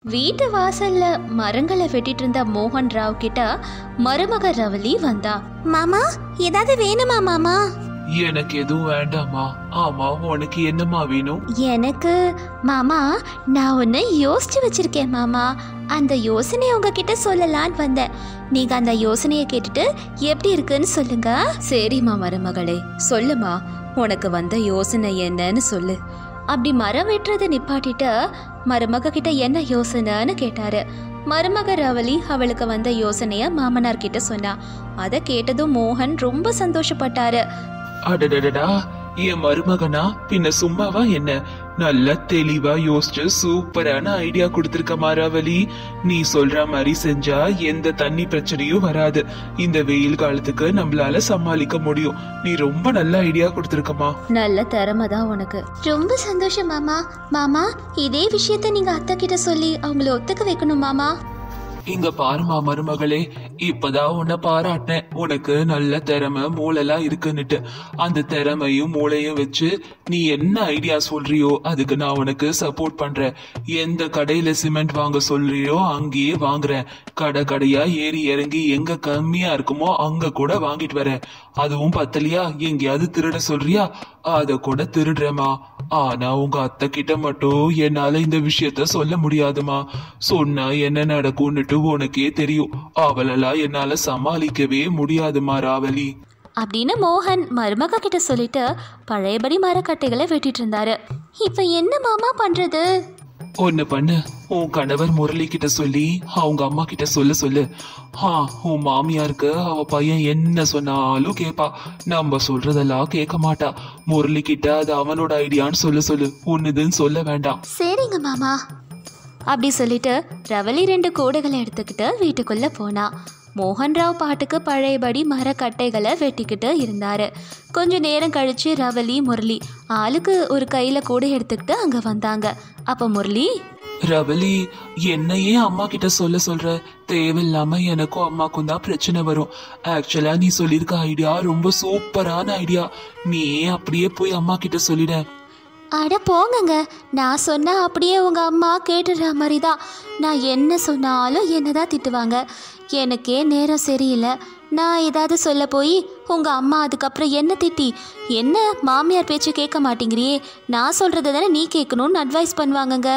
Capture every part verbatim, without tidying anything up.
வீட்டு வாசல்ல மரங்களை வெட்டிட்டு இருந்த மோகன் ராவ் கிட்ட மருமக ரவலி வந்தா. மாமா, ஏதாவது வேணுமா மாமா? எனக்கு எதுவும் வேண்டாமா. ஆமா, உனக்கு என்னமா வேணும்? எனக்கு மாமா, நான் ஒன்னு யோசிச்சு வச்சிருக்கேன் மாமா. அந்த யோசனையை உங்ககிட்ட சொல்லலான்னு வந்தேன். நீங்க அந்த யோசனையை கேட்டுட்டு எப்படி இருக்குன்னு சொல்லுங்க. சரிம்மா மருமகளே, சொல்லுமா, உனக்கு வந்த யோசனை என்னன்னு சொல்லு. அப்படி மரம் வெட்டுறதை நிப்பாட்டிட்டு மருமக கிட்ட என்ன யோசனைன்னு கேட்டாரு. மருமக ரவலி அவளுக்கு வந்த யோசனைய மாமனார் கிட்ட சொன்னா. அதை கேட்டதும் மோகன் ரொம்ப சந்தோஷப்பட்டாரு. அடடடடா, என் மருமகனா பின்ன சும்மாவா என்ன? நல்ல தெளிவா யோசிச்சு சூப்பரான ஐடியா கொடுத்திருக்கமா ரவலி. நீ சொல்ற மாதிரி செஞ்சா எந்த தண்ணி பிரச்சனையும் வராது. இந்த வெயில் காலத்துக்கு நம்மளால சமாளிக்க முடியும். நீ ரொம்ப நல்ல ஐடியா கொடுத்திருக்கமா. நல்ல திறமை தான் உனக்கு. ரொம்ப சந்தோஷம் மாமா. மாமா, இதே விஷயத்த நீங்க அத்தை கிட்ட சொல்லி அவங்கள ஒத்துக்க வைக்கணும் மாமா. இங்க பாருமா மருமகளே, இப்பதான் உன்னை பாராட்டினேன். உனக்கு நல்ல திறமை மூளைலாம் இருக்குன்னுட்டு. அந்த திறமையும் மூளையும் வச்சு நீ என்ன ஐடியா சொல்றியோ அதுக்கு நான் உனக்கு சப்போர்ட் பண்றேன். எந்த கடையில சிமெண்ட் வாங்க சொல்றியோ அங்கேயே வாங்குறேன். கடை கடையா ஏறி இறங்கி எங்க கம்மியா இருக்குமோ அங்க கூட வாங்கிட்டு வரேன். அதுவும் பத்தலையா எங்கேயாவது திருட சொல்றியா அத கூட திருடுறேமா. ஆனா உங்க அத்தை கிட்ட மட்டும் என்னால இந்த விஷயத்த சொல்ல முடியாதுமா. சொன்னா என்ன நடக்கும்னுட்டு உனக்கே தெரியும். அவளெல்லாம் என்னால சமாளிக்கவே முடியாதுமா ராவலி அப்படின்னு மோகன் மருமக கிட்ட சொல்லிட்டு பழையபடி மரக்கட்டைகளை வெட்டிட்டு இருந்தாரு. இப்ப என்ன மாமா பண்றது? ஒன்னு பண்ணு, உன் கணவர் முரளி கிட்ட சொல்லி அவங்க அம்மா கிட்ட சொல்ல சொல்லு. ஆ, உன் மாமியாருக்கு அவ பையன் என்ன சொன்னாலும் கேப்பா. நம்ம சொல்றதெல்லாம் கேட்க மாட்டா. முரளி கிட்ட அது அவனோட ஐடியான்னு சொல்ல சொல்லு. ஒன்னுதுன்னு சொல்ல வேண்டாம். சரிங்க மாமா. அப்படி சொல்லிட்டு ரவலி ரெண்டு கூடைகளை எடுத்துக்கிட்டு வீட்டுக்குள்ள போனா. மோகன்ராவ் பாட்டுக்கு பழையபடி மரக்கட்டைகளை வெட்டிக்கிட்டு இருந்தாரு. கொஞ்ச நேரம் கழிச்சு ரவலி முரளி ஆளுக்கு ஒரு கையில கூடை எடுத்துக்கிட்டு அங்க வந்தாங்க. அப்ப முரளி, ரவலி, என்னையே அம்மா கிட்ட சொல்ல சொல்ற? தேவையில்லாம எனக்கும் அம்மாக்கும் தான் பிரச்சனை வரும். ஆக்சுவலா நீ சொல்லிருக்க ஐடியா ரொம்ப சூப்பரான ஐடியா. நீ அப்படியே போய் அம்மா கிட்ட சொல்லிட. அட போங்கங்க, நான் சொன்னா அப்படியே உங்க அம்மா கேட்டுடுற மாதிரி தான். நான் என்ன சொன்னாலும் என்னதான் திட்டுவாங்க. எனக்கே நேரம் சரியில்லை. நான் ஏதாவது சொல்ல போய் உங்க அம்மா அதுக்கப்புறம் என்ன திட்டி, என்ன மாமியார் பேச்சு கேட்க மாட்டேங்கிறியே, நான் சொல்றதை தானே நீ கேட்கணும்னு அட்வைஸ் பண்ணுவாங்கங்க.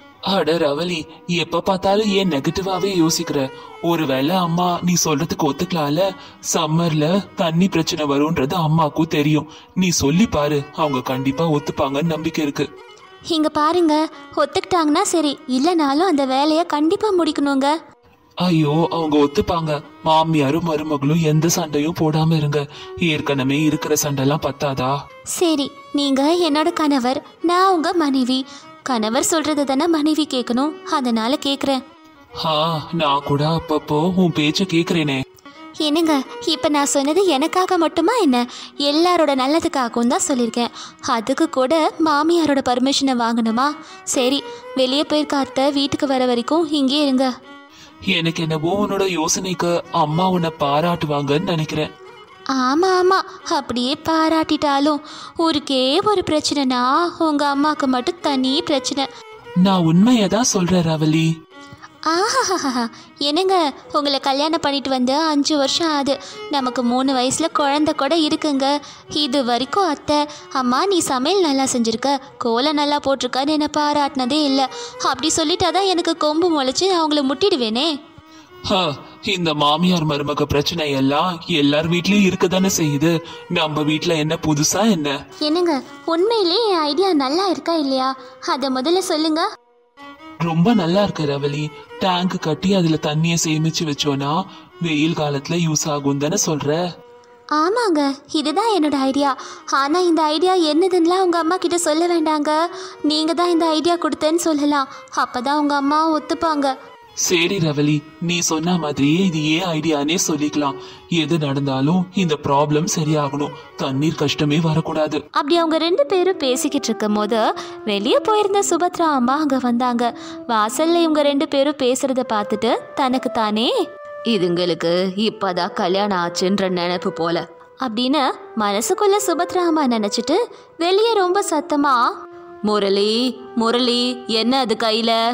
அட ரவலி, எப்ப பார்த்தாலும் ஏன் நெகட்டிவாவே யோசிக்கிற? ஒருவேளை அம்மா நீ சொல்றதுக்கு ஒத்துக்கலால. சம்மர்ல தண்ணி பிரச்சனை வரும்ன்றது அம்மாக்கும் தெரியும். நீ சொல்லி பாரு, அவங்க கண்டிப்பா ஒத்துப்பாங்கன்னு நம்பிக்கை இருக்கு. இங்க பாருங்க, ஒத்துக்கிட்டாங்கன்னா சரி, இல்லைனாலும் அந்த வேலையை கண்டிப்பா முடிக்கணுங்க. ஐயோ, அவங்க ஒத்துப்பாங்க. மாமியாரும் மருமகளும் எந்த சண்டையும் போடாம இருங்க. ஏற்கனவே இருக்கிற சண்டைலாம் பத்தாதா? சரி, நீங்க என்னோட கணவர், நான் உங்க மனைவி. கணவர் சொல்றது தானே மனைவி கேட்கணும், அதனால கேக்குறேன். ஆ, நான் கூட அப்பப்போ உன் பேச்ச கேக்குறேனே. என்னங்க, இப்ப நான் சொன்னது எனக்காக மட்டுமா என்ன? எல்லாரோட நல்லதுக்காகவும் தான் சொல்லியிருக்கேன். அதுக்கு கூட மாமியாரோட பர்மிஷனை வாங்கணுமா? சரி, வெளியே போயிருக்க அத்தை வீட்டுக்கு வர வரைக்கும் இங்கே இருங்க. எனக்கு என்னவோ உன்னோட யோசனைக்கு அம்மா உன்னை பாராட்டுவாங்கன்னு நினைக்கிறேன். ஆமா ஆமா, அப்படியே பாராட்டிட்டாலும் ஊருக்கே ஒரு பிரச்சனைனா உங்க அம்மாவுக்கு மட்டும் தனி பிரச்சனை. நான் உண்மையதான் சொல்றேன் ரவலி. ஆஹாஹா, என்னங்க, உங்களை கல்யாணம் பண்ணிட்டு வந்து அஞ்சு வருஷம் ஆகுது. நமக்கு மூணு வயசுல குழந்தை கூட இருக்குங்க. இது வரைக்கும் அத்தை அம்மா நீ சமையல் நல்லா செஞ்சிருக்க, கோலம் நல்லா போட்டிருக்கான்னு என்னை பாராட்டினதே இல்லை. அப்படி சொல்லிட்டாதான் எனக்கு கொம்பு முளைச்சு அவங்கள முட்டிடுவேனே. இந்த மாமியார் மருமக பிரச்சனை எல்லாம் எல்லார் வீட்லயும் இருக்கதானே செய்யுது. நம்ம வீட்டுல என்ன புதுசா என்ன? என்னங்க, உண்மையிலேயே என் ஐடியா நல்லா இருக்கா இல்லையா அத முதல்ல சொல்லுங்க. ரொம்ப நல்லா இருக்கு ரவலி. டேங்க் கட்டி அதுல தண்ணிய சேமிச்சு வச்சோன்னா வெயில் காலத்துல யூஸ் ஆகும் தானே சொல்ற? ஆமாங்க, இதுதான் என்னோட ஐடியா. ஆனா இந்த ஐடியா என்னதுன்னா உங்க அம்மா கிட்ட சொல்ல வேண்டாங்க. நீங்க தான் இந்த ஐடியா கொடுத்தேன்னு சொல்லலாம். அப்பதான் உங்க அம்மா ஒத்துப்பாங்க. சரி ரவலி, நீ சொன்ன மாதிரியே இது ஏன் ஐடியானே சொல்லிக்கலாம். எது நடந்தாலும் இந்த ப்ராப்ளம் சரியாகணும். தண்ணீர் கஷ்டமே வரக்கூடாது. அப்படி அவங்க ரெண்டு பேரும் பேசிக்கிட்டு இருக்கும் போது வெளியே போயிருந்த சுபத்ரா அம்மா அங்க வந்தாங்க. வாசல்ல இவங்க ரெண்டு பேரும் பேசுறத பார்த்துட்டு தனக்கு தானே, இதுங்களுக்கு இப்பதான் கல்யாணம் ஆச்சுன்ற நினைப்பு போல அப்படின்னு மனசுக்குள்ள சுபத்ரா அம்மா நினைச்சிட்டு வெளியே ரொம்ப சத்தமா, முரளி முரளி என்ன அது கையில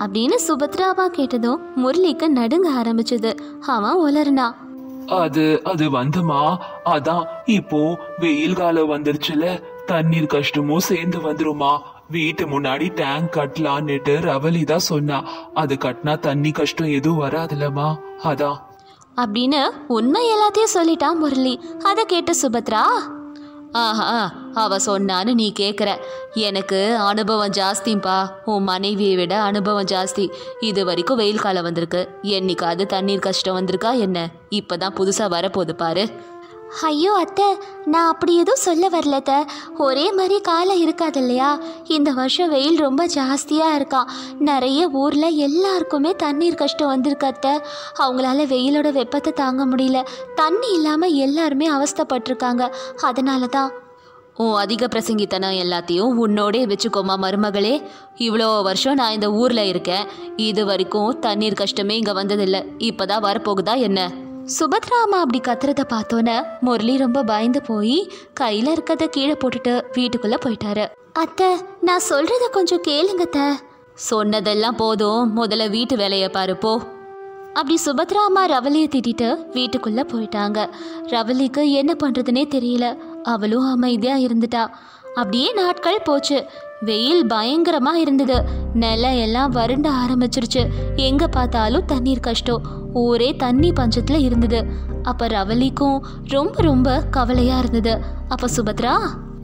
அப்படின்னு சுபத்ராவா கேட்டதும் முரளிக்கு நடுங்க ஆரம்பிச்சது. அவன் உலர்னா, அது அது வந்துமா, அதான் இப்போ வெயில் காலம் வந்துருச்சுல, தண்ணீர் கஷ்டமும் சேர்ந்து வந்துருமா. வீட்டு முன்னாடி டேங்க் கட்டலான்னுட்டு ரவலி தான் சொன்னா. அது கட்டினா தண்ணி கஷ்டம் எதுவும் வராதுலமா, அதான் அப்படின்னு உண்மை எல்லாத்தையும் சொல்லிட்டான் முரளி. அதை கேட்ட சுபத்ரா, ஆஹா, அவ சொன்னான்னு நீ கேட்குற. எனக்கு அனுபவம் ஜாஸ்திப்பா. உன் மனைவியை விட அனுபவம் ஜாஸ்தி. இது வரைக்கும் வெயில் காலம் வந்திருக்கு, என்னைக்காவது தண்ணீர் கஷ்டம் வந்திருக்கா என்ன? இப்போதான் புதுசாக வரப்போகுது பாரு. ஐயோ அத்தை, நான் அப்படி எதுவும் சொல்ல வரலத்த. ஒரே மாதிரி காலம் இருக்காது இல்லையா? இந்த வருஷம் வெயில் ரொம்ப ஜாஸ்தியாக இருக்கான். நிறைய ஊரில் எல்லாருக்குமே தண்ணீர் கஷ்டம் வந்திருக்கு அத்தை. அவங்களால வெயிலோட வெப்பத்தை தாங்க முடியல. தண்ணி இல்லாமல் எல்லாருமே அவஸ்தைப்பட்டிருக்காங்க. அதனால தான். உன் அதிக பிரசங்கித்தனம் எல்லாத்தையும் உன்னோடே வச்சுக்கோமா மருமகளே. இவ்வளோ வருஷம் நான் இந்த ஊரில் இருக்கேன், இது வரைக்கும் தண்ணீர் கஷ்டமே இங்கே வந்ததில்லை. இப்போ தான் வரப்போகுதா என்ன? சுபத்ரா அம்மா அப்படி கத்துறத பார்த்தோன்னே முரளி ரொம்ப பயந்து போய் கையில் இருக்கிறத கீழே போட்டுட்டு வீட்டுக்குள்ளே போயிட்டாரு. அத்தை, நான் சொல்கிறத கொஞ்சம் கேளுங்க அத்தை. சொன்னதெல்லாம் போதும், முதல்ல வீட்டு வேலையை பாரு போ. அப்படி சுபத்ரா அம்மா ரவலியை திட்டிட்டு வீட்டுக்குள்ளே போயிட்டாங்க. ரவலிக்கு என்ன பண்ணுறதுனே தெரியல. அவளும் அமைதியாக இருந்துட்டா. அப்படியே நாட்கள் போச்சு. வெயில் பயங்கரமாக இருந்தது. நிலம் எல்லாம் வறண்ட ஆரம்பிச்சிருச்சு. எங்கே பார்த்தாலும் தண்ணீர் கஷ்டம். ஊரே தண்ணி பஞ்சத்தில் இருந்தது. அப்போ ரவலிக்கும் ரொம்ப ரொம்ப கவலையாக இருந்தது. அப்போ சுபத்ரா,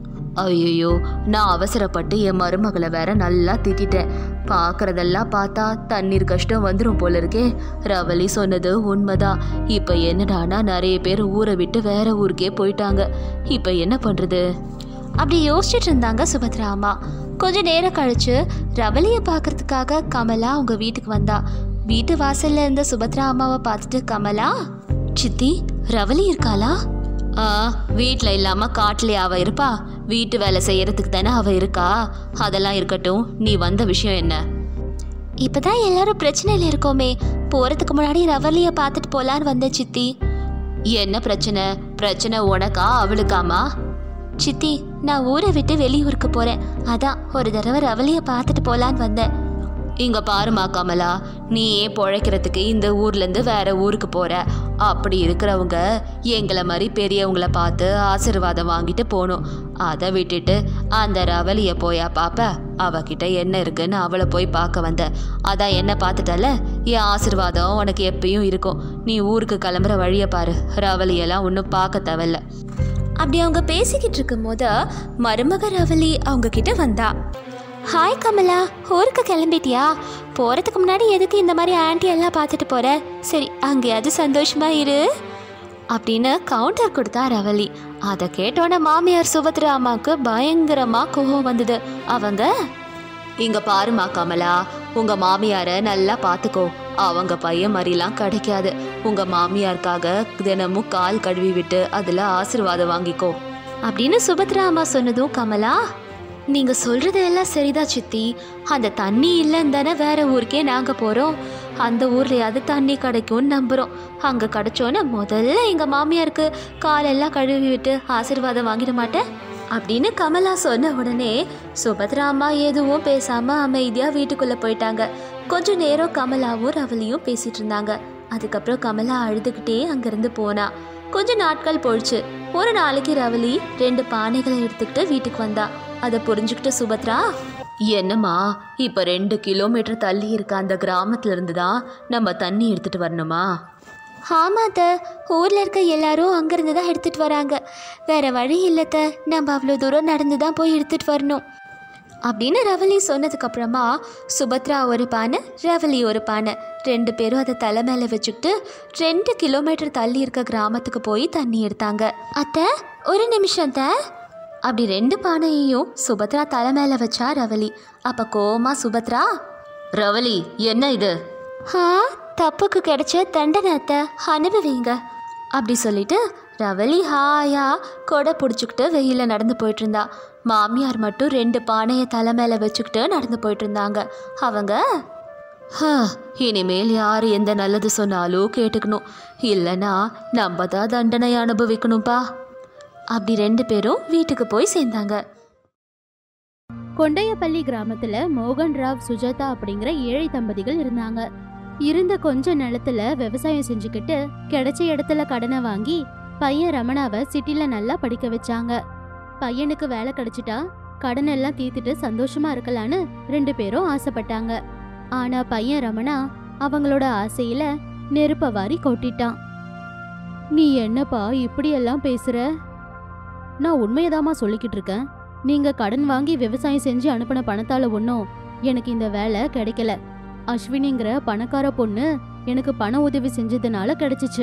ஐயோ, நான் அவசரப்பட்டு என் மருமகளை வேற நல்லா திட்டிட்டேன். பார்க்கறதெல்லாம் பார்த்தா தண்ணீர் கஷ்டம் வந்துடும் போல இருக்கே. ரவலி சொன்னது உண்மைதான். இப்போ என்னடானா நிறைய பேர் ஊரை விட்டு வேற ஊருக்கே போயிட்டாங்க. இப்போ என்ன பண்ணுறது? அப்படி யோசிச்சுட்டு இருந்தாங்க சுபத்ரா அம்மா. கொஞ்ச நேரம் கழிச்சு ரவலியை பார்க்கறதுக்காக கமலா அவங்க வீட்டுக்கு வந்தா. வீட்டு வாசல்ல இருந்த சுபத்ரா அம்மாவை பார்த்துட்டு கமலா, சித்தி, ரவலி இருக்காளா? ஆ, வீட்டில் இல்லாமல் காட்டிலே அவள் இருப்பா. வீட்டு வேலை செய்யறதுக்கு தானே அவள் இருக்கா. அதெல்லாம் இருக்கட்டும், நீ வந்த விஷயம் என்ன? இப்போதான் எல்லாரும் பிரச்சனையில் இருக்கோமே, போகிறதுக்கு முன்னாடி ரவலியை பார்த்துட்டு போகலான்னு வந்த சித்தி. என்ன பிரச்சனை? பிரச்சனை உனக்கா அவளுக்காமா? சித்தி, நான் ஊரை விட்டு வெளியூருக்கு போகிறேன். அதான் ஒரு தடவை ரவலியை பார்த்துட்டு போகலான்னு வந்தேன். இங்கே பாருமா கமலா, நீ ஏன் பிழைக்கிறதுக்கு இந்த ஊர்லேருந்து வேற ஊருக்கு போகிற? அப்படி இருக்கிறவங்க எங்களை மாதிரி பெரியவங்களை பார்த்து ஆசீர்வாதம் வாங்கிட்டு போகணும். அதை விட்டுட்டு அந்த ரவலியை போயா பாப்ப? அவகிட்ட என்ன இருக்குன்னு அவளை போய் பார்க்க வந்த. அதான் என்ன பார்த்துட்டல, என் ஆசீர்வாதம் உனக்கு எப்பயும் இருக்கும். நீ ஊருக்கு கிளம்புற வழியை பாரு. ரவலியெல்லாம் ஒன்றும் பார்க்க தேவையில்ல. அப்படி அவங்க பேசிக்கிட்டு இருக்கும் போது மருமக ரவலி அவங்க கிட்ட வந்தா. ஹாய் கமலா, ஊருக்கு கிளம்பிட்டியா? போகிறதுக்கு முன்னாடி எதுக்கு இந்த மாதிரி ஆன்ட்டி எல்லாம் பார்த்துட்டு போகிற? சரி, அங்கேயாவது சந்தோஷமா இரு அப்படின்னு கவுண்டர் கொடுத்தா ரவலி. அதை கேட்டோன்னே மாமியார் சுபத்ரா அம்மாவுக்கு பயங்கரமாக கோபம் வந்தது. அவங்க, இங்கே பாருமா கமலா, உங்கள் மாமியாரை நல்லா பார்த்துக்கோ. அவங்க பையன் மாதிரிலாம் கிடைக்காது. உங்கள் மாமியாருக்காக தினமும் கால் கழுவி விட்டு அதில் ஆசீர்வாதம் வாங்கிக்கோ அப்படின்னு சுபத்ரா அம்மா சொன்னதும் கமலா, நீங்கள் சொல்கிறது எல்லாம் சரிதா சித்தி. அந்த தண்ணி இல்லைன்னு தானே வேற ஊருக்கே நாங்கள் போகிறோம். அந்த ஊர்லையாவது தண்ணி கிடைக்கும்னு நம்புகிறோம். அங்கே கிடைச்சோன்னு முதல்ல எங்கள் மாமியாருக்கு காலெல்லாம் கழுவி விட்டு ஆசீர்வாதம் வாங்கிட மாட்டேன் அப்படின்னு கமலா சொன்ன உடனே சுபத்ரா அம்மா எதுவும் பேசாமல் அமைதியாக வீட்டுக்குள்ளே போயிட்டாங்க. கொஞ்ச நேரம் கமலாவும் ரவலியும் பேசிட்டு இருந்தாங்க. அதுக்கப்புறம் கமலா அழுதுகிட்டே அங்கேருந்து போனா. கொஞ்ச நாட்கள் போயிடுச்சு. ஒரு நாளைக்கு ரவலி ரெண்டு பானைகளை எடுத்துக்கிட்டு வீட்டுக்கு வந்தா. அதை புரிஞ்சுக்கிட்டு சுபத்ரா, என்னம்மா, இப்போ ரெண்டு கிலோமீட்டர் தள்ளி இருக்க அந்த கிராமத்துல இருந்து தான் நம்ம தண்ணி எடுத்துட்டு வரணுமா? ஆமாத்த, ஊரில் இருக்க எல்லாரும் அங்கேருந்து தான் எடுத்துகிட்டு வராங்க. வேறு வழி இல்லைத்த, நம்ம அவ்வளோ தூரம் நடந்து தான் போய் எடுத்துகிட்டு வரணும் அப்படின்னு ரவலி சொன்னதுக்கப்புறமா சுபத்ரா ஒரு பானை, ரவலி ஒரு பானை, ரெண்டு பேரும் அதை தலை மேலே வச்சுக்கிட்டு ரெண்டு கிலோமீட்டர் தள்ளி இருக்க கிராமத்துக்கு போய் தண்ணி எடுத்தாங்க. அத்தை, ஒரு நிமிஷம் த அப்படி ரெண்டு பானையையும் சுபத்ரா தலை மேலே வச்சா ரவலி. அப்போ கோமா சுபத்ரா, ரவலி, என்ன இது? ஆ, தப்புக்கு கிடைச்ச தண்டனை அத்தை, அனுபவிங்க அப்படி சொல்லிட்டு ரவலி ஹாயா கொடை பிடிச்சிக்கிட்டு வெயிலில் நடந்து போயிட்டு இருந்தா. மாமியார் மட்டும் ரெண்டு பானையை தலை மேலே வச்சுக்கிட்டு நடந்து போயிட்டு இருந்தாங்க. அவங்க, இனிமேல் யார் எந்த நல்லது சொன்னாலும் கேட்டுக்கணும், இல்லைன்னா நம்ம தான் தண்டனை அனுபவிக்கணும்ப்பா அப்படி ரெண்டு பேரும் வீட்டுக்கு போய் சேர்ந்தாங்க. கொண்டையப்பள்ளி கிராமத்துல மோகன் ராவ் சுஜாதா அப்படிங்கிற ஏழை தம்பதிகள் இருந்தாங்க. இருந்த கொஞ்ச நிலத்துல விவசாயம் செஞ்சுக்கிட்டு கிடைச்ச இடத்துல கடனை வாங்கி பையன் ரமணாவை சிட்டில நல்லா படிக்க வச்சாங்க. பையனுக்கு வேலை கிடைச்சிட்டா கடன் எல்லாம் தீர்த்துட்டு சந்தோஷமா இருக்கலான்னு ரெண்டு பேரும் ஆசைப்பட்டாங்க. ஆனா பையன் ரமணா அவங்களோட ஆசையில நெருப்ப வாரி கொட்டிட்டான். நீ என்னப்பா இப்படி எல்லாம் பேசுற? நான் உண்மையதாமா சொல்லிக்கிட்டு இருக்கேன். நீங்க கடன் வாங்கி விவசாயம் செஞ்சு அனுப்பின பணத்தால ஒன்னும் எனக்கு இந்த வேலை கிடைக்கல. அஸ்வினிங்கிற பணக்கார பொண்ணு எனக்கு பண உதவி செஞ்சதுனால கிடைச்சிச்சு.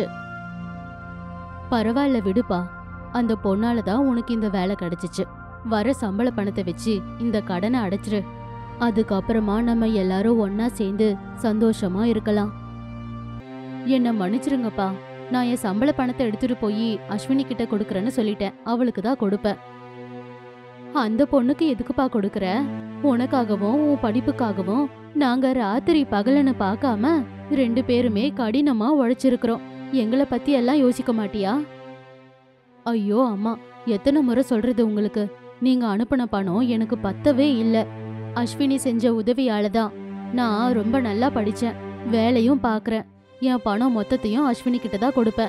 பரவாயில்ல விடுப்பா, அந்த பொண்ணால தான் உனக்கு இந்த வேலை கிடைச்சிச்சு. வர சம்பள பணத்தை வச்சு இந்த கடனை அடைச்சிரு. அதுக்கப்புறமா நம்ம எல்லாரும் ஒன்னா சேர்ந்து சந்தோஷமா இருக்கலாம். என்ன மன்னிச்சிருங்கப்பா, நான் என் சம்பள பணத்தை எடுத்துட்டு போய் அஸ்வினி கிட்ட கொடுக்கறேன்னு சொல்லிட்டேன். அவளுக்கு தான் கொடுப்பேன். அந்த பொண்ணுக்கு எதுக்குப்பா கொடுக்கற? உனக்காகவும் உன் படிப்புக்காகவும் நாங்க ராத்திரி பகலன்னு பார்க்காம ரெண்டு பேருமே கடினமா உழைச்சிருக்கிறோம். எங்களை பத்தி எல்லாம் யோசிக்க மாட்டியா? ஐயோ அம்மா, எத்தனை முறை சொல்றது உங்களுக்கு? நீங்க அனுப்பின பணம் எனக்கு பத்தவே இல்ல. அஸ்வினி செஞ்ச உதவியாலதான் நான் ரொம்ப நல்லா படிச்சேன், வேலையும் பாக்குறேன். என் பணம் மொத்தத்தையும் அஸ்வினி கிட்ட தான் கொடுப்பேன்.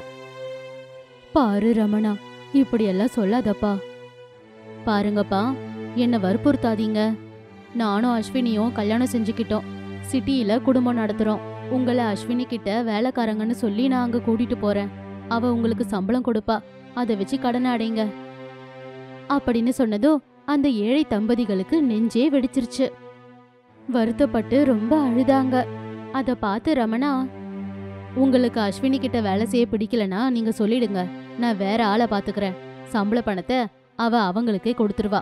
பாரு ரமணா, இப்படி எல்லாம் சொல்லாதப்பா. பாருங்கப்பா, என்ன வற்புறுத்தாதீங்க. நானும் அஸ்வினியும் கல்யாணம் செஞ்சுக்கிட்டோம், சிட்டியில குடும்பம் நடத்துறோம். உங்களை அஸ்வினி கிட்ட வேலைக்காரங்கன்னு சொல்லி நான் அங்க கூட்டிட்டு போறேன். அவ உங்களுக்கு சம்பளம் கொடுப்பா, அதை வச்சு கடனை அடைங்க அப்படின்னு சொன்னதும் அந்த ஏழை தம்பதிகளுக்கு நெஞ்சே வெடிச்சிருச்சு. வருத்தப்பட்டு ரொம்ப அழுதாங்க. அத பார்த்து ரமணா, உங்களுக்கு அஸ்வினி கிட்ட வேலை செய்ய பிடிக்கலனா நீங்க சொல்லிடுங்க, நான் வேற ஆளை பாத்துக்கிறேன். சம்பள பணத்தை அவ அவங்களுக்கே கொடுத்துருவா.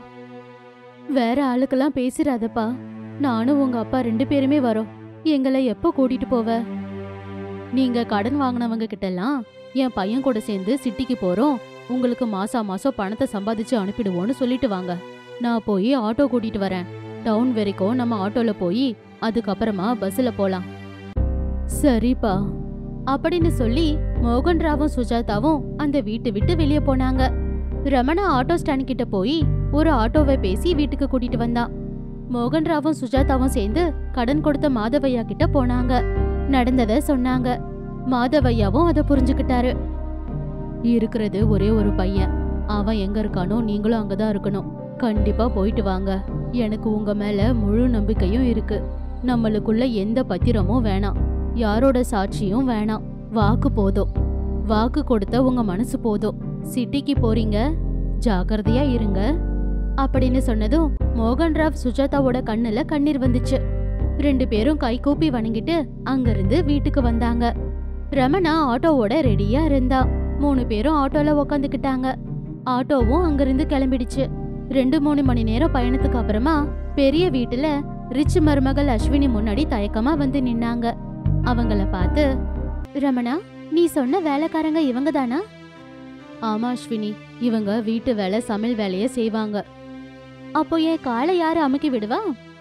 வேற ஆளுக்கெல்லாம் பேசிடாதப்பா. நானும் உங்க அப்பா ரெண்டு பேருமே வரோம். எங்களை எப்போ கூட்டிட்டு போவ? நீங்க கடன் வாங்கினவங்க கிட்ட எல்லாம் என் பையன் கூட சேர்ந்து சிட்டிக்கு போறோம், உங்களுக்கு மாசா மாசம் பணத்தை சம்பாதிச்சு அனுப்பிடுவோன்னு சொல்லிட்டு வாங்க. நான் போய் ஆட்டோ கூட்டிட்டு வரேன். டவுன் வரைக்கும் நம்ம ஆட்டோல போய் அதுக்கப்புறமா பஸ்ல போலாம். சரிப்பா அப்படின்னு சொல்லி மோகன் ராவும் சுஜாதாவும் அந்த வீட்டை விட்டு வெளியே போனாங்க. ரமணா ஆட்டோ ஸ்டாண்ட் கிட்ட போய் ஒரு ஆட்டோவை பேசி வீட்டுக்கு கூட்டிட்டு வந்தான். மோகன் ராவும் சுஜாதாவும் சேர்ந்து கடன் கொடுத்த மாதவையா கிட்ட போனாங்க. நடந்தத சொன்னாங்க. மாதவையாவும் அதை புரிஞ்சுக்கிட்டாரு. இருக்கிறது ஒரே ஒரு பையன், அவன் எங்க இருக்கானோ நீங்களும் அங்கதான் இருக்கணும். கண்டிப்பா போயிட்டு வாங்க. எனக்கு உங்க மேல முழு நம்பிக்கையும் இருக்கு. நம்மளுக்குள்ள எந்த பத்திரமும் வேணாம், யாரோட சாட்சியும் வேணாம். வாக்கு போதும். வாக்கு கொடுத்த உங்க மனசு போதும். சிட்டிக்கு போறீங்க, ஜாக்கிரதையா இருங்க அப்படின்னு சொன்னதும் மோகன் ராவ் சுஜாதாவோட கண்ணுல கண்ணீர் வந்துச்சு. ரெண்டு பேரும் கை கூப்பி வணங்கிட்டு அங்கிருந்து வீட்டுக்கு வந்தாங்க. ரமணா ஆட்டோவோட ரெடியா இருந்தா. மூணு பேரும் ஆட்டோல உக்காந்துக்கிட்டாங்க. ஆட்டோவும் அங்கிருந்து கிளம்பிடுச்சு. ரெண்டு மூணு மணி நேரம் பயணத்துக்கு அப்புறமா பெரிய வீட்டுல ரிச் மருமகள் அஸ்வினி முன்னாடி தயக்கமா வந்து நின்னாங்க. அவங்கள பார்த்து, ரமணா, நீ சொன்ன வேலைக்காரங்க இவங்க தானா? ஆமா அஸ்வினி, இவங்க வீட்டு வேலை சமையல் வேலைய செய்வாங்க. அப்போ என் காலை யாரு அமுக்கி விடுவா?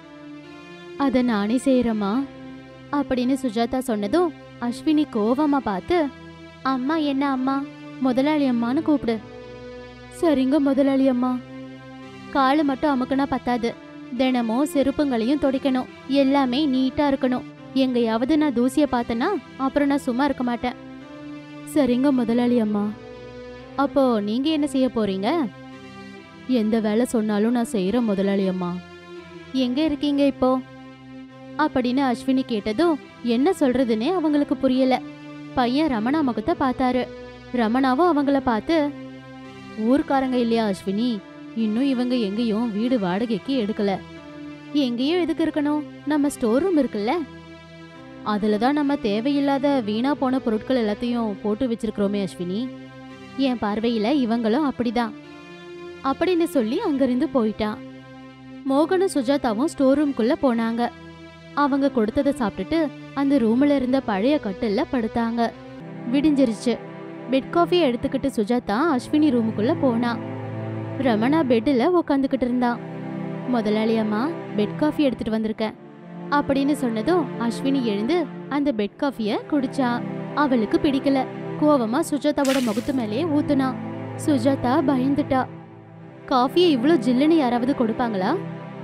அத நானே செய்யறேம்மா அப்படின்னு சுஜாதா சொன்னதும் அஸ்வினி கோவமா பார்த்து, அம்மா என்ன அம்மா, முதலாளி அம்மான்னு கூப்பிடு. சரிங்க முதலாளி அம்மா. காலு மட்டும் அமுக்குனா பத்தாது, தினமும் செருப்புங்களையும் துடைக்கணும். எல்லாமே நீட்டா இருக்கணும். எங்கேயாவது நான் தூசிய பார்த்தேன்னா அப்புறம் நான் சும்மா இருக்க மாட்டேன். சரிங்க முதலாளி அம்மா. அப்போ நீங்க என்ன செய்ய போறீங்க? எந்த வேலை சொன்னாலும் நான் செய்யறேன் முதலாளி அம்மா. எங்க இருக்கீங்க இப்போ அப்படின்னு அஸ்வினி கேட்டதும் என்ன சொல்றதுன்னே அவங்களுக்கு புரியல. பையன் ரமணா முகத்தை பார்த்தாரு. ரமணாவும் அவங்கள பார்த்து, ஊர்க்காரங்க இல்லையா அஸ்வினி, இன்னும் இவங்க எங்கேயும் வீடு வாடகைக்கு எடுக்கல. எங்கேயும் எதுக்கு இருக்கணும், நம்ம ஸ்டோர் ரூம் இருக்குல்ல, அதுலதான் நம்ம தேவையில்லாத வீணா போன பொருட்கள் எல்லாத்தையும் போட்டு வச்சிருக்கிறோமே அஸ்வினி. என் பார்வையில இவங்களும் அப்படிதான் அப்படின்னு சொல்லி அங்கிருந்து போயிட்டான். மோகனும் சுஜாதாவும் ஸ்டோர் ரூம்குள்ள போனாங்க. அவங்க கொடுத்ததை சாப்பிட்டுட்டு அந்த ரூம்ல இருந்த பழைய கட்டில்ல படுத்தாங்க. விடிஞ்சிருச்சு. பெட் காஃபி எடுத்துக்கிட்டு சுஜாதா அஸ்வினி ரூமுக்குள்ள போனா. ரமணா பெட்ல உக்காந்துக்கிட்டு இருந்தான். முதலாளி அம்மா, பெட் காஃபி எடுத்துட்டு வந்திருக்கேன் அப்படின்னு சொன்னதும் அஸ்வினி எழுந்து அந்த பெட் காஃபிய குடிச்சா. அவளுக்கு பிடிக்கல. கோவமா சுஜாதாவோட முகத்து மேலேயே ஊத்துனா. சுஜாதா பயந்துட்டா. காஃபியை இவ்வளோ ஜில்லுன்னு யாராவது கொடுப்பாங்களா?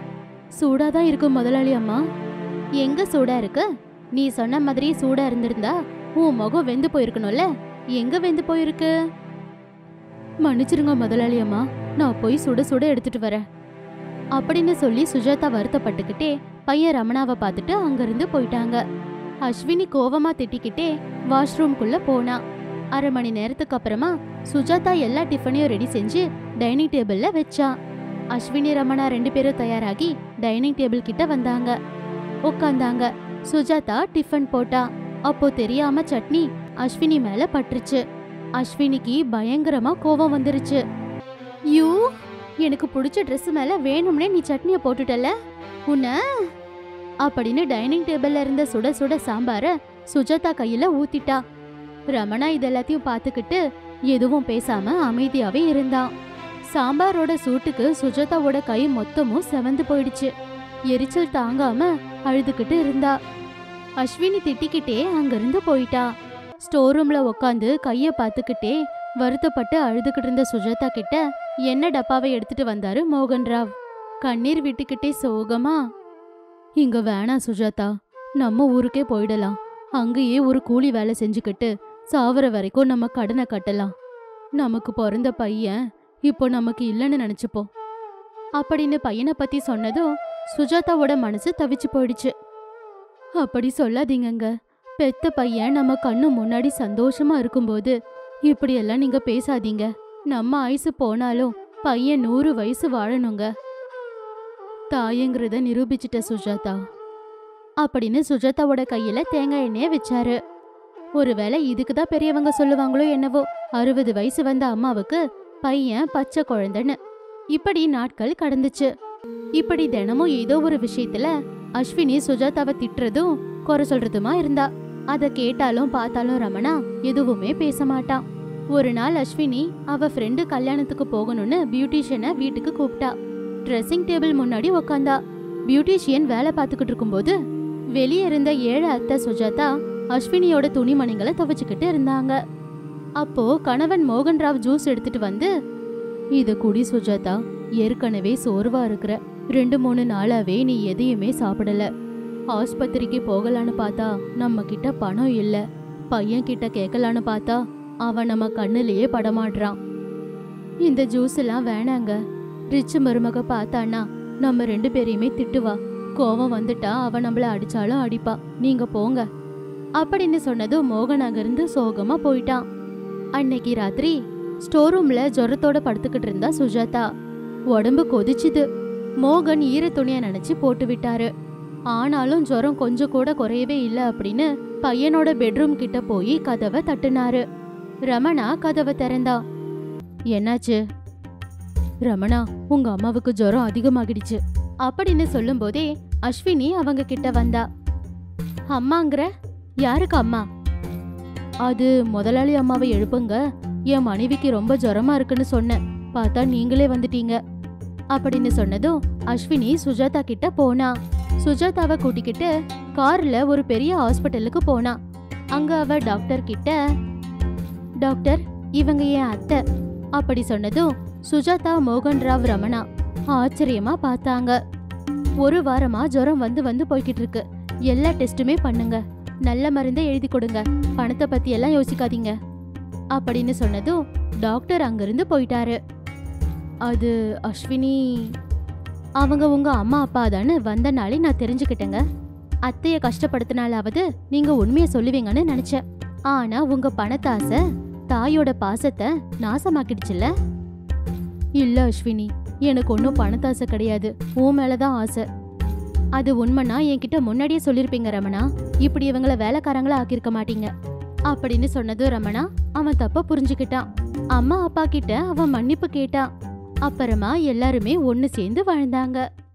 சூடாதான் இருக்கும் முதலாளி அம்மா. எங்க சூடா இருக்கு? நீ சொன்ன மாதிரி சூடா இருந்திருந்தா உன் முகம் வெந்து போயிருக்கணும்ல. எங்க வெந்து போயிருக்கு? மன்னிச்சிருங்க முதலாளி அம்மா, நான் போய் சுட சுட எடுத்துட்டு வரேன் அப்படின்னு சொல்லி சுஜாதா வருத்தப்பட்டுக்கிட்டே பையன் ரமணாவை பார்த்துட்டு அங்கிருந்து போயிட்டாங்க. அஸ்வினி கோவமா திட்டிக்கிட்டே வாஷ்ரூம்குள்ள போனா. அரை மணி நேரத்துக்கு அப்புறமா சுஜாதா எல்லா டிஃபனையும் ரெடி செஞ்சு டைனிங் டேபிள்ல வச்சா. அஸ்வினி ரமணா ரெண்டு பேரும் தயாராகி டைனிங் டேபிள் கிட்ட வந்தாங்க, உட்காந்தாங்க. சுஜாதா டிஃபன் போட்டா. அப்போ தெரியாம சட்னி அஸ்வினி மேல பட்டுருச்சு. அஸ்வினிக்கு பயங்கரமா கோபம் வந்துருச்சு. யூ, எனக்கு பிடிச்ச ட்ரெஸ் மேல வேணும்னே நீ சட்னிய போட்டுட்டல உன்ன அப்படின்னு டைனிங் டேபிள்ல இருந்த சுட சுட சாம்பார சுஜாதா கையில ஊத்திட்டா. ரமணா இதெல்லாத்தையும் பார்த்துக்கிட்டு எதுவும் பேசாம அமைதியாவே இருந்தான். சாம்பாரோட சூட்டுக்கு சுஜாதாவோட கை மொத்தமும் செவந்து போயிடுச்சு. எரிச்சல் தாங்காம அழுதுகிட்டு இருந்தா. அஸ்வினி திட்டிக்கிட்டே அங்கிருந்து போயிட்டா. ஸ்டோர் ரூம்ல உக்காந்து கைய பார்த்துக்கிட்டே வருத்தப்பட்டு அழுதுகிட்டு இருந்த சுஜாதா கிட்ட என்ன டப்பாவை எடுத்துட்டு வந்தாரு மோகன்ராவ். கண்ணீர் விட்டுக்கிட்டே சோகமா, இங்க வேணாம் சுஜாதா, நம்ம ஊருக்கே போயிடலாம். அங்கேயே ஒரு கூலி வேலை செஞ்சுக்கிட்டு சாவர வரைக்கும் நம்ம கடனை கட்டலாம். நமக்கு பிறந்த பையன் இப்போ நமக்கு இல்லைன்னு நினைச்சுப்போம் அப்படின்னு பையனை பத்தி சொன்னதும் சுஜாதாவோட மனசு தவிச்சு போயிடுச்சு. அப்படி சொல்லாதீங்கங்க, பெத்த பையன் நம்ம கண்ணு முன்னாடி சந்தோஷமா இருக்கும்போது இப்படியெல்லாம் நீங்க பேசாதீங்க. நம்ம ஆயுசு போனாலும் பையன் நூறு வயசு வாழணுங்க. தாயங்கிறத நிரூபிச்சிட்ட சுஜாதா அப்படின்னு சுஜாதாவோட கையில தேங்காய் எண்ணெய வச்சாரு. ஒருவேளை இதுக்குதான் பெரியவங்க சொல்லுவாங்களோ என்னவோ, அறுபது வயசு வந்த அம்மாவுக்கு பையன் பச்சை குழந்தைன்னு. இப்படி நாட்கள் கடந்துச்சு. இப்படி தினமும் ஏதோ ஒரு விஷயத்துல அஸ்வினி சுஜாதாவை திட்டுறதும் குறை சொல்றதுமா இருந்தா. அத கேட்டாலும் பார்த்தாலும் ரமணா எதுவுமே பேச மாட்டான். ஒரு நாள் அஸ்வினி அவ ஃப்ரெண்டு கல்யாணத்துக்கு போகணும்னு பியூட்டிஷியனை வீட்டுக்கு கூப்பிட்டா. ட்ரெஸ்ஸிங் டேபிள் முன்னாடி உக்காந்தா. பியூட்டிஷியன் வேலை பார்த்துக்கிட்டு இருக்கும்போது வெளியே இருந்த ஏழை அத்தை சுஜாதா அஸ்வினியோட துணிமணிகளை துவைச்சுக்கிட்டு இருந்தாங்க. அப்போ கணவன் மோகன்ராவ் ஜூஸ் எடுத்துட்டு வந்து, இத குடி சுஜாதா, ஏற்கனவே சோர்வா இருக்கிற, ரெண்டு மூணு நாளாவே நீ எதையுமே சாப்பிடல. ஆஸ்பத்திரிக்கு போகலான்னு பார்த்தா நம்ம கிட்ட பணம் இல்ல. பையன் கிட்ட கேட்கலான்னு பார்த்தா அவன் நம்ம கண்ணுலயே படமாடுறான். இந்த ஜூஸ் எல்லாம் வேணாங்க. ரிச்சு மருமக பார்த்தான்னா நம்ம ரெண்டு பேரையுமே திட்டுவா. கோவம் வந்துட்டா அவன் நம்மள அடிச்சாலும் அடிப்பா. நீங்க போங்க அப்படின்னு சொன்னதும் மோகன் அங்கிருந்து சோகமா போயிட்டான். அன்னைக்கு ராத்திரி ஸ்டோர் ரூம்ல ஜொரத்தோட படுத்துக்கிட்டு இருந்தா சுஜாதா. உடம்பு கொதிச்சுது. மோகன் ஈர துணிய நினைச்சு போட்டு விட்டாரு. ஆனாலும் ஜொரம் கொஞ்சம் கூட குறையவே இல்லை அப்படின்னு பையனோட பெட்ரூம் கிட்ட போய் கதவை தட்டுனாரு. ரமணா கதவை திறந்தா. என்னாச்சு? ரமணா, உங்க அம்மாவுக்கு ஜொரம் அதிகமாகிடுச்சு அப்படின்னு சொல்லும் போதே அஸ்வினி அவங்க கிட்ட வந்தா. அம்மாங்கிற? யாருக்கு அம்மா? அது முதலாளி அம்மாவை எழுப்புங்க, என் மனைவிக்கு ரொம்ப ஜொரமா இருக்குன்னு சொன்னேன், பார்த்தா நீங்களே வந்துட்டீங்க அப்படின்னு சொன்னதும் அஸ்வினி சுஜாதா கிட்ட போனா. சுஜாதாவை கூட்டிக்கிட்டு கார்ல ஒரு பெரிய ஹாஸ்பிட்டலுக்கு போனா. அங்க அவ டாக்டர் கிட்ட, டாக்டர், இவங்க என் அத்தை அப்படி சொன்னதும் சுஜாதா மோகன்ராவ் ரமணா ஆச்சரியமா பார்த்தாங்க. ஒரு வாரமா ஜுரம் வந்து வந்து போய்கிட்டு இருக்கு. எல்லா டெஸ்ட்டுமே பண்ணுங்க, நல்ல மருந்தை எழுதி கொடுங்க, பணத்தை பத்தி எல்லாம் யோசிக்காதீங்க அப்படின்னு சொன்னதும் டாக்டர் அங்கிருந்து போயிட்டாரு. அது அஸ்வினி, அவங்க உங்க அம்மா அப்பா தானே வந்த நாளே நான் தெரிஞ்சுக்கிட்டேங்க. அத்தைய கஷ்டப்படுத்தினாலாவது நீங்க உண்மையை சொல்லுவீங்கன்னு நினைச்சேன். ஆனா உங்க பணத்தாசை தாயோட பாசத்தை நாசமாக்கிடுச்சுல்ல. இல்ல அஸ்வினி, எனக்கு ஒன்னும் பணத்தாசை கிடையாது, உன் மேலதான் ஆசை. அது உண்மைனா என்கிட்ட முன்னாடியே சொல்லிருப்பீங்க ரமணா, இப்படி இவங்கள வேலைக்காரங்களா ஆக்கியிருக்க மாட்டீங்க அப்படின்னு சொன்னது ரமணா அவன் தப்ப புரிஞ்சுக்கிட்டான். அம்மா அப்பா கிட்ட அவன் மன்னிப்பு கேட்டான். அப்புறமா எல்லாருமே ஒன்னு சேர்ந்து வாழ்ந்தாங்க.